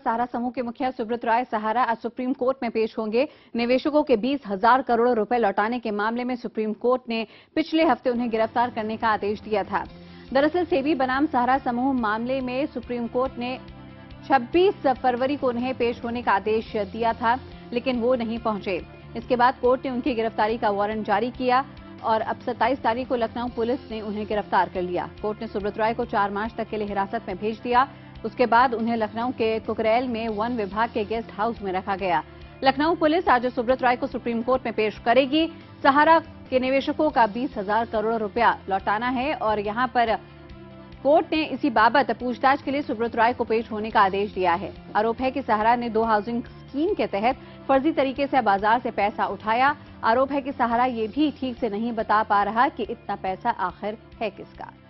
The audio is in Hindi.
सहारा समूह के मुखिया सुब्रत राय सहारा आज सुप्रीम कोर्ट में पेश होंगे। निवेशकों के 20,000 करोड़ रुपए लौटाने के मामले में सुप्रीम कोर्ट ने पिछले हफ्ते उन्हें गिरफ्तार करने का आदेश दिया था। दरअसल सेबी बनाम सहारा समूह मामले में सुप्रीम कोर्ट ने 26 फरवरी को उन्हें पेश होने का आदेश दिया था, लेकिन वो नहीं पहुंचे। इसके बाद कोर्ट ने उनकी गिरफ्तारी का वारंट जारी किया और अब 27 तारीख को लखनऊ पुलिस ने उन्हें गिरफ्तार कर लिया। कोर्ट ने सुब्रत राय को 4 मार्च तक के लिए हिरासत में भेज दिया। उसके बाद उन्हें लखनऊ के कुकरेल में वन विभाग के गेस्ट हाउस में रखा गया। लखनऊ पुलिस आज सुब्रत राय को सुप्रीम कोर्ट में पेश करेगी। सहारा के निवेशकों का 20,000 करोड़ रुपया लौटाना है और यहां पर कोर्ट ने इसी बाबत पूछताछ के लिए सुब्रत राय को पेश होने का आदेश दिया है। आरोप है कि सहारा ने 2 हाउसिंग स्कीम के तहत फर्जी तरीके से बाजार से पैसा उठाया। आरोप है कि सहारा ये भी ठीक से नहीं बता पा रहा कि इतना पैसा आखिर है किसका।